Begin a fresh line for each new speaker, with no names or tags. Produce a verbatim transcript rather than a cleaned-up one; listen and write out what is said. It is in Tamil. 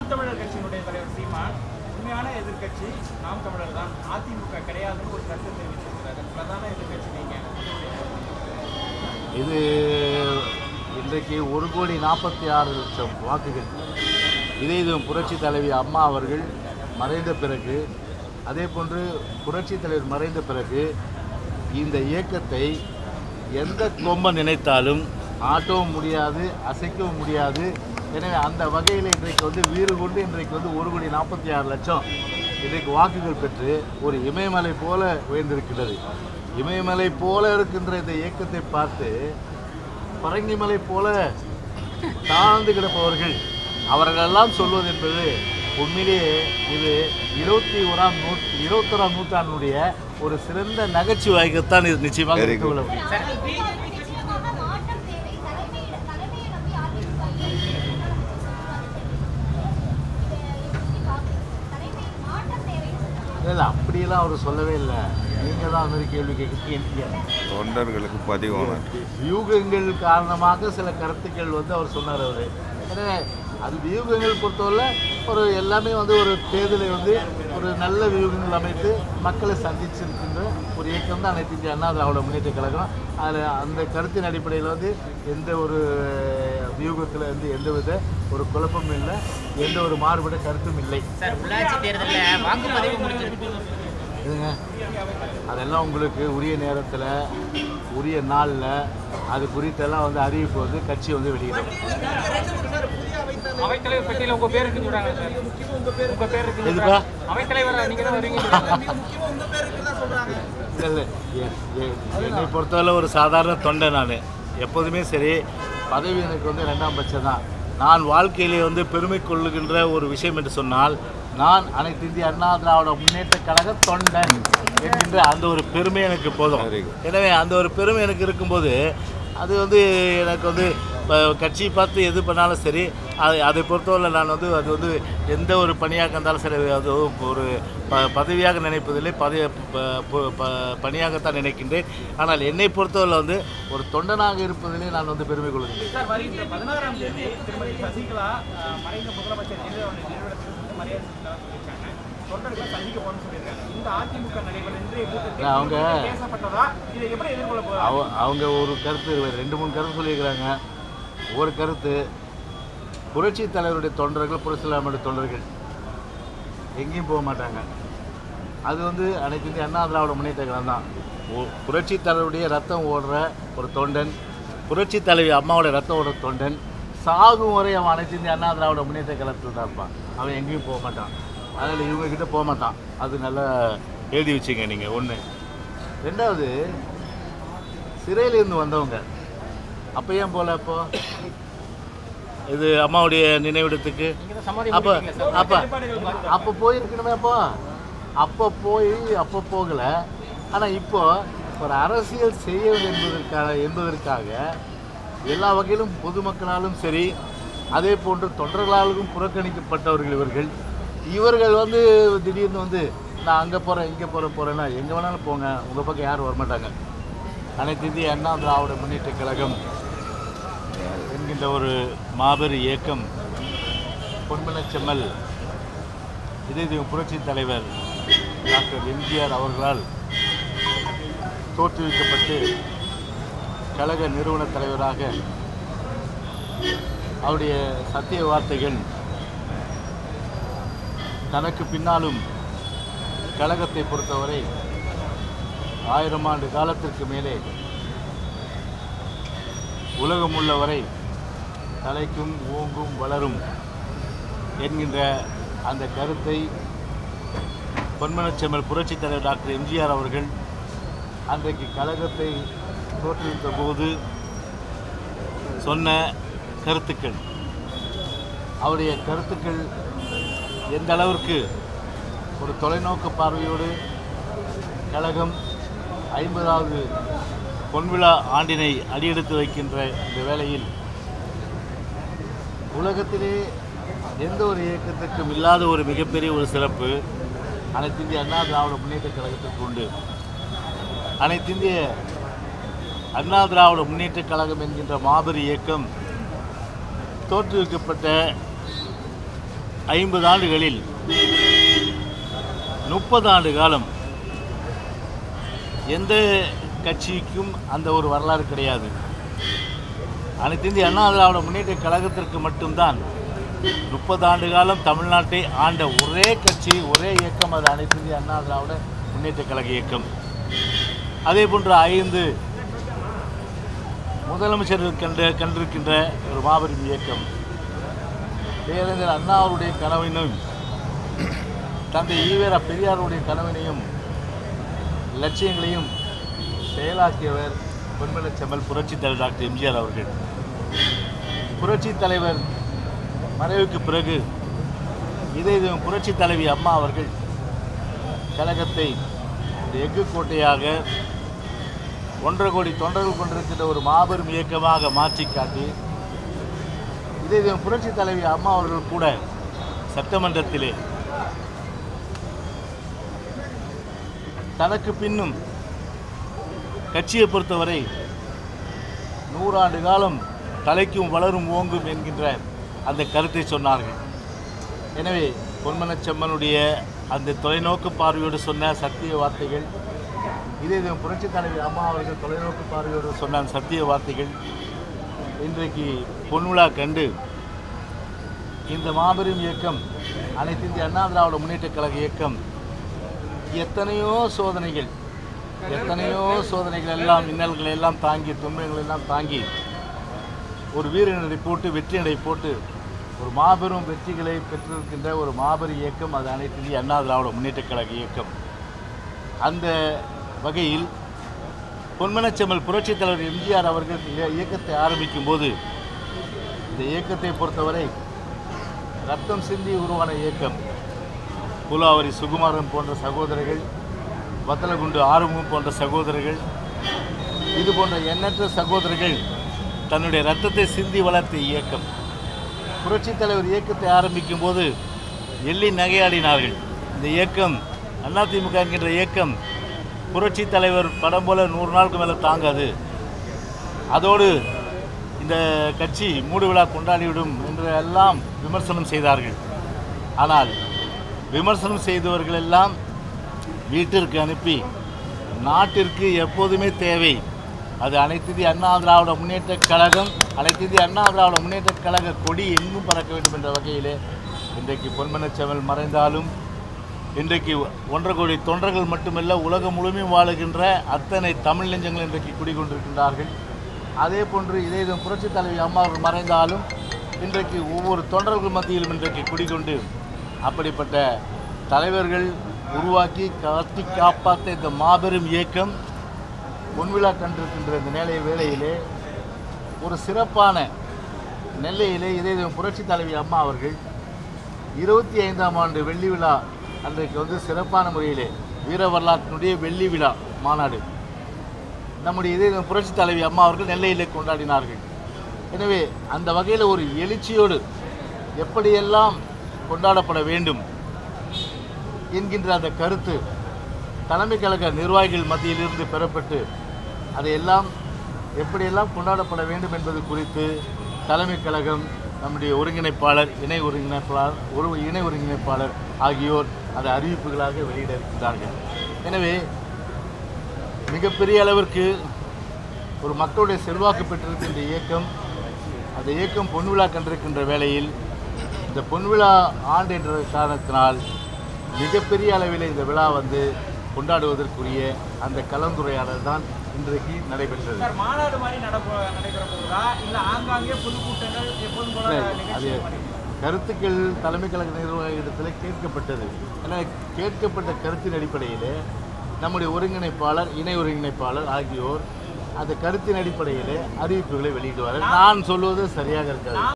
தமிழர் கட்சியினுடைய தலைவர் சீமான் உண்மையான எதிர்க்கட்சி நாம் தமிழர் தான், அதிமுக கிடையாதுன்னு ஒரு கருத்து தெரிவிச்சிருக்கிறாரு. பிரதான எதிர்க்கட்சி நீங்க.
இது இன்றைக்கு ஒரு கோடி நாற்பத்தி ஆறு லட்சம் வாக்குகள். இதே இது புரட்சி தலைவி அம்மா அவர்கள் மறைந்த பிறகு, அதே போன்று புரட்சி தலைவர் மறைந்த பிறகு இந்த இயக்கத்தை எந்த கொம்ப நினைத்தாலும் ஆட்டவும் முடியாது, அசைக்கவும் முடியாது. எனவே அந்த வகையில் இன்றைக்கு வந்து வீறு கொண்டு இன்றைக்கு வந்து ஒரு கோடி நாற்பத்தி ஆறு லட்சம் இன்றைக்கு வாக்குகள் பெற்று ஒரு இமயமலை போல உயர்ந்திருக்கிறது. இமயமலை போல இருக்கின்ற இந்த இயக்கத்தை பார்த்து பரங்கிமலை போல தாழ்ந்து கிடப்பவர்கள் அவர்களெல்லாம் சொல்வது என்பது உண்மையிலேயே இது இருபத்தி ஓராம் நூ இருபத்தோராம் நூற்றாண்டுடைய ஒரு சிறந்த நகைச்சுவையாகத்தான் இது நிச்சயமாக இருக்க முடியும். இல்லை, அப்படியெல்லாம் அவர் சொல்லவே இல்லை. நீங்கள் தான் அந்த கேள்வி கேட்க
தொண்டர்களுக்கு பதிவான
வியூகங்கள் காரணமாக சில கருத்துக்கள் வந்து அவர் சொன்னார். அவர் எனவே அது வியூகங்கள் பொறுத்தவரை ஒரு எல்லாமே வந்து ஒரு தேர்தலை வந்து ஒரு நல்ல வியூகங்கள் அமைத்து மக்களை சந்திச்சிருக்கின்ற ஒரு இயக்கம் தான் அனைத்து இந்திய அண்ணா திராவிட முன்னேற்ற கழகம். அதில் அந்த கருத்தின் அடிப்படையில் வந்து எந்த ஒரு வியூகத்தில் வந்து எந்தவித ஒரு குழப்பமும் இல்லை, எந்த ஒரு மாறுபட்ட கருத்தும் இல்லை. இதுங்க அதெல்லாம் உங்களுக்கு உரிய நேரத்தில் உரிய நாளில் அது குறித்தெல்லாம் வந்து அறிவிப்பு வந்து கட்சி வந்து வெளியிடும். என்னை பொறுத்தவரை ஒரு சாதாரண தொண்டை. நான் எப்போதுமே சரி, பதவி எனக்கு வந்து ரெண்டாம் பட்சம் தான். நான் வாழ்க்கையிலே வந்து பெருமை கொள்ளுகின்ற ஒரு விஷயம் என்று சொன்னால், நான் அனைத்து இந்திய அண்ணா திராவிட முன்னேற்ற கழக தொண்டன் என்கின்ற அந்த ஒரு பெருமை எனக்கு போதும். எனவே அந்த ஒரு பெருமை எனக்கு இருக்கும்போது அது வந்து எனக்கு வந்து கட்சியை பார்த்து எது பண்ணாலும் சரி, அது அதை பொறுத்தவரை நான் வந்து அது வந்து எந்த ஒரு பணியாக இருந்தாலும் சரி, அது ஒரு ப பதவியாக நினைப்பதில்லை, பதவி பணியாகத்தான் நினைக்கின்றேன். ஆனால் என்னை பொறுத்தவரை வந்து ஒரு தொண்டனாக இருப்பதிலே நான் வந்து பெருமை கொள்கின்றேன்.
பதினாறாம் தேதி திருமதி சசிகலா மறைந்த முதலமைச்சர்
அவங்க அவங்க ஒரு கருத்து, ரெண்டு மூணு கருத்து சொல்லியிருக்கிறாங்க. ஒரு கருத்து, புரட்சி தலைவருடைய தொண்டர்கள் புரட்சிலாமுடைய தொண்டர்கள் எங்கேயும் போக மாட்டாங்க. அது வந்து அனைத்து இந்திய அண்ணா திராவிட முன்னேற்ற கழகம் தான். புரட்சி தலைவருடைய ரத்தம் ஓடுற ஒரு தொண்டன், புரட்சி தலைவி அம்மாவோட ரத்தம் ஓடுற தொண்டன் சாகும் வரை அவன் அனைத்து இந்திய அண்ணா திராவிட முன்னேற்ற கழகத்தில் தான் இருப்பான். அவன் எங்கேயும் போக மாட்டான். அதில் இவங்கக்கிட்ட போக மாட்டான். அது நல்லா எழுதி வச்சுங்க நீங்கள். ஒன்று. ரெண்டாவது, சிறையிலேருந்து வந்தவங்க அப்போ ஏன் போகல? அப்போ இது அம்மாவுடைய நினைவிடத்துக்கு அப்போ அப்போ அப்போ போயிருக்கணுமே. அப்போ அப்போ போய் அப்போ போகலை. ஆனால் இப்போ ஒரு அரசியல் செய்ய என்பதற்காக என்பதற்காக எல்லா வகையிலும் பொதுமக்களாலும் சரி, அதே போன்று தொண்டர்களாலும் புறக்கணிக்கப்பட்டவர்கள் இவர்கள். இவர்கள் வந்து திடீர்னு வந்து நான் அங்கே போகிறேன் இங்கே போகிற போகிறேன்னா எங்கே வேணாலும் போங்க, உங்கள் பக்கம் யாரும் வரமாட்டாங்க. அனைத்து இந்திய அண்ணா திராவிட முன்னேற்ற கழகம் என்கின்ற ஒரு மாபெரும் இயக்கம் பொன்மனச்செம்மல் இதய புரட்சி தலைவர் டாக்டர் எம்ஜிஆர் அவர்களால் தோற்றுவிக்கப்பட்டு கழக நிறுவன தலைவராக அவருடைய சத்திய வார்த்தைகள் தனக்கு பின்னாலும் கழகத்தை பொறுத்தவரை ஆயிரம் ஆண்டு காலத்திற்கு மேலே உலகம் உள்ளவரை தலைக்கும் ஓங்கும் வளரும் என்கின்ற அந்த கருத்தை பொன்மனச்செம்மல் புரட்சி தலைவர் டாக்டர் எம்ஜிஆர் அவர்கள் அன்றைக்கு கழகத்தை தோற்றுவித்த போது சொன்ன கருத்துக்கள், அவருடைய கருத்துக்கள் எந்த அளவிற்கு ஒரு தொலைநோக்கு பார்வையோடு கழகம் ஐம்பதாவது பொன்விழா ஆண்டினை அடியெடுத்து வைக்கின்ற இந்த வேளையில் உலகத்திலே எந்த ஒரு இயக்கத்திற்கும் இல்லாத ஒரு மிகப்பெரிய ஒரு சிறப்பு அனைத்து இந்திய அண்ணா திராவிட முன்னேற்ற கழகத்திற்கு உண்டு. அனைத்து இந்திய அண்ணா திராவிட முன்னேற்ற கழகம் என்கின்ற மாபெரும் இயக்கம் தோற்றுவிக்கப்பட்ட ஐம்பது ஆண்டுகளில் முப்பது ஆண்டு காலம் எந்த கட்சிக்கும் அந்த ஒரு வரலாறு கிடையாது. அனைத்து இந்திய அண்ணா திராவிட முன்னேற்ற கழகத்திற்கு மட்டும்தான் முப்பது ஆண்டு காலம் தமிழ்நாட்டை ஆண்ட ஒரே கட்சி, ஒரே இயக்கம், அது அனைத்து இந்திய அண்ணா திராவிட முன்னேற்ற கழக இயக்கம். அதே போன்று ஐந்து முதலமைச்சர்கள் கண்டு கண்டிருக்கின்ற ஒரு மாபெரும் இயக்கம். பேரறிஞர் அண்ணா அவருடைய கனவினையும் தந்தை ஈவேரா பெரியாருடைய கனவினையும் லட்சியங்களையும் செயலாக்கியவர் பொன்மனச் செம்மல் புரட்சித் தலைவர் டாக்டர் எம்ஜிஆர் அவர்கள். புரட்சித் தலைவர் மறைவுக்கு பிறகு இதே புரட்சித் தலைவி அம்மா அவர்கள் கழகத்தை ஒரு எஃகு கோட்டையாக ஒன்றரை கோடி தொண்டர்கள் கொண்டிருக்கின்ற ஒரு மாபெரும் இயக்கமாக மாற்றி காட்டி, இதே புரட்சித் தலைவி அம்மா அவர்கள் கூட சட்டமன்றத்திலே தனக்கு பின்னும் கட்சியை பொறுத்தவரை நூறாண்டு காலம் தலைக்கும் வளரும் ஓங்கும் என்கின்ற அந்த கருத்தை சொன்னார்கள். எனவே பொன்மனச் செம்மனுடைய அந்த தொலைநோக்கு பார்வையோடு சொன்ன சத்திய வார்த்தைகள், இதே புரட்சித் தலைவி அம்மா அவர்கள் தொலைநோக்கு பார்வையோடு சொன்ன சத்திய வார்த்தைகள் இன்றைக்கு பொன்விழா கண்டு இந்த மாபெரும் இயக்கம் அனைத்து இந்திய அண்ணா திராவிட முன்னேற்ற கழக இயக்கம் எத்தனையோ சோதனைகள் எத்தனையோ சோதனைகள் எல்லாம் இன்னல்களை எல்லாம் தாங்கி துன்பங்கள் எல்லாம் தாங்கி ஒரு வீரநடை போட்டு வெற்றி நடை போட்டு ஒரு மாபெரும் வெற்றிகளை பெற்றிருக்கின்ற ஒரு மாபெரும் இயக்கம் அது அனைத்து இந்திய அண்ணா திராவிட முன்னேற்ற கழக இயக்கம். அந்த வகையில் பொன்மனச் செம்மல் புரட்சித் தலைவர் எம்ஜிஆர் அவர்கள் இயக்கத்தை ஆரம்பிக்கும் போது இந்த இயக்கத்தை பொறுத்தவரை ரத்தம் சிந்தி உருவான இயக்கம். பூலாவரி சுகுமாரன் போன்ற சகோதரர்கள், வத்தலகுண்டு ஆறுமுகம் போன்ற சகோதரர்கள், இது போன்ற எண்ணற்ற சகோதரர்கள் தன்னுடைய ரத்தத்தை சிந்தி வளர்த்த இயக்கம். புரட்சித் தலைவர் இயக்கத்தை ஆரம்பிக்கும் போது எள்ளி நகையாடினார்கள். இந்த இயக்கம் அதிமுக என்கின்ற இயக்கம் புரட்சித் தலைவர் படம் போல நூறு நாளுக்கு மேலே தாங்காது, அதோடு இந்த கட்சி மூடு விழா கொண்டாடிவிடும் என்று எல்லாம் விமர்சனம் செய்தார்கள். ஆனால் விமர்சனம் செய்தவர்கள் எல்லாம் வீட்டிற்கு அனுப்பி நாட்டிற்கு எப்போதுமே தேவை அது அனைத்து இந்திய அண்ணா திராவிட முன்னேற்ற கழகம், அனைத்து இந்திய அண்ணா திராவிட முன்னேற்ற கழக கொடி எங்கும் பறக்க வேண்டும் என்ற வகையிலே இன்றைக்கு பொன்மனச் செம்மல் மறைந்தாலும் இன்றைக்கு ஒன்றரை கோடி தொண்டர்கள் மட்டுமல்ல உலகம் முழுமையும் வாழுகின்ற அத்தனை தமிழ் நெஞ்சங்கள் இன்றைக்கு குடிகொண்டிருக்கின்றார்கள். அதே போன்று இதே புரட்சித் தலைவி அம்மா அவர்கள் மறைந்தாலும் இன்றைக்கு ஒவ்வொரு தொண்டர்கள் மத்தியிலும் இன்றைக்கு குடிகொண்டு அப்படிப்பட்ட தலைவர்கள் உருவாக்கி காத்தி காப்பாற்ற இந்த மாபெரும் இயக்கம் பொன்விழா கண்டிருக்கின்ற இந்த நிலை வேளையிலே ஒரு சிறப்பான நெல்லையிலே இதே புரட்சித் தலைவி அம்மா அவர்கள் இருபத்தி ஐந்தாம் ஆண்டு வெள்ளி விழா அன்றைக்கு வந்து சிறப்பான முறையிலே வீர வரலாற்றினுடைய வெள்ளி விழா மாநாடு நம்முடைய இதே புரட்சித் தலைவி அம்மா அவர்கள் நெல்லையிலே கொண்டாடினார்கள். எனவே அந்த வகையில் ஒரு எழுச்சியோடு எப்படியெல்லாம் கொண்டாடப்பட வேண்டும் என்கின்ற அந்த கருத்து தலைமை கழக நிர்வாகிகள் மத்தியிலிருந்து பெறப்பட்டு அதையெல்லாம் எப்படியெல்லாம் கொண்டாடப்பட வேண்டும் என்பது குறித்து தலைமை கழகம், நம்முடைய ஒருங்கிணைப்பாளர், இணை ஒருங்கிணைப்பாளர் ஒரு இணை ஒருங்கிணைப்பாளர் ஆகியோர் அதை அறிவிப்புகளாக வெளியிட இருக்கின்றார்கள். எனவே மிகப்பெரிய அளவிற்கு ஒரு மக்களுடைய செல்வாக்கு பெற்றிருக்கின்ற இயக்கம், அந்த இயக்கம் பொன்விழா கண்டிருக்கின்ற வேளையில் இந்த பொன்விழா ஆண்டு என்ற காரணத்தினால் மிகப்பெரிய அளவில் இந்த விழா வந்து கொண்டாடுவதற்குரிய அந்த கலந்துரையாடல் தான் இன்றைக்கு நடைபெற்றது.
மாநாடு மாதிரி நடைபெற போகுதா இல்லை ஆங்காங்கே பொதுக்கூட்டங்கள் எப்போதும் போல?
அது கருத்துக்கள் தலைமை கழக நிர்வாகத்தில் கேட்கப்பட்டது. என கேட்கப்பட்ட கருத்தின் அடிப்படையில் நம்முடைய ஒருங்கிணைப்பாளர், இணை ஒருங்கிணைப்பாளர் ஆகியோர் அந்த கருத்தின் அடிப்படையில் அறிவிப்புகளை வெளியிடுவார்கள். நான் சொல்வது சரியாக இருக்காது.